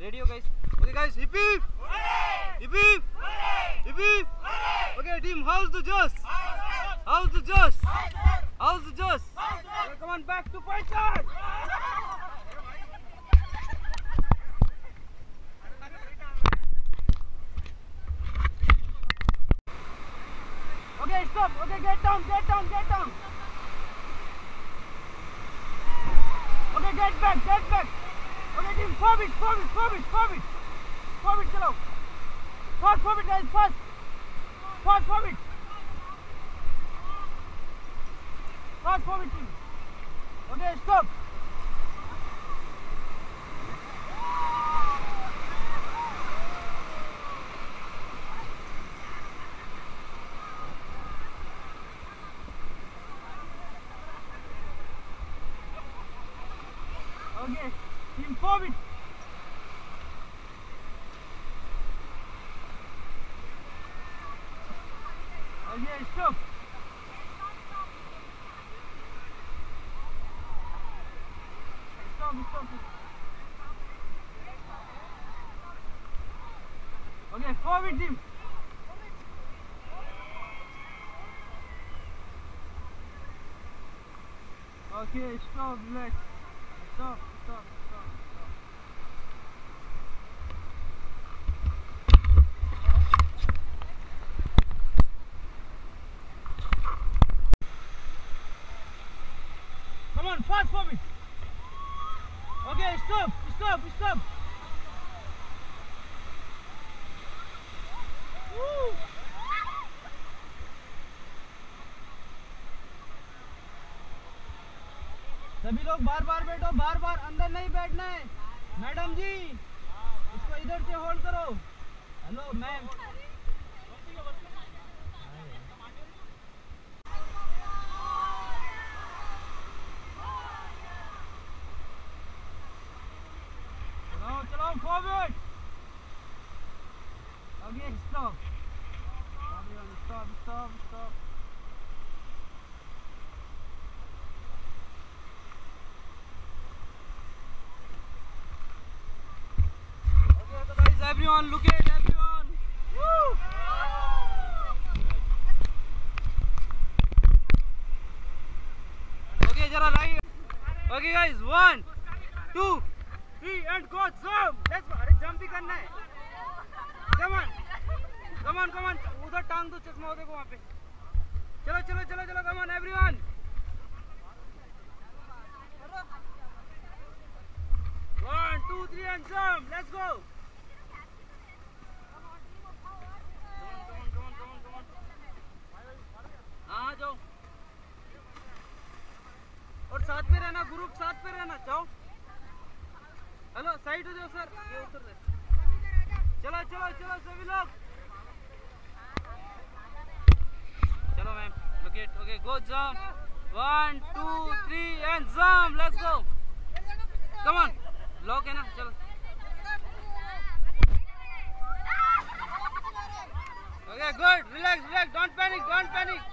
ready ho guys? Okay guys, hip hip! Hip hip! Hip hip! Okay team, how's the josh? How's the josh? How's the josh? Okay, come on back to position! Okay, stop. Okay, get down. Okay, get back. Okay, team, forward, chalo. Fast forward, guys, fast forward. Fast forward, team. Okay, stop. Okay, team forward. Okay, stop. Stop. Okay, forward team. Okay, stop, relax. Stop. Come on, fast forward. Okay, stop. Woo. सभी लोग बार बैठो, बार अंदर नहीं बैठना है। Madam जी इसको इधर से होल्ड करो। Hello ma'am. चलो forward. Okay stop. Stop. Everyone, look at everyone. Woo! Okay, jara right. Okay, guys, 1, 2, 3, and go. Jump. Let's go. अरे jump भी करना है. Come on. उधर टांग दो चश्मा वो देखो वहाँ पे. चलो. Come on, everyone. 1, 2, 3, and jump. Let's go. हाँ जाओ और साथ में रहना, ग्रुप साथ में रहना। जाओ, हेलो साइड हो जाओ सर, ये उतर रहे। चलो सभी लोग, चलो ma'am. Okay go jump. 1, 2, 3 and jump. Let's go. Come on, lock है ना। चलो okay good. Relax, don't panic.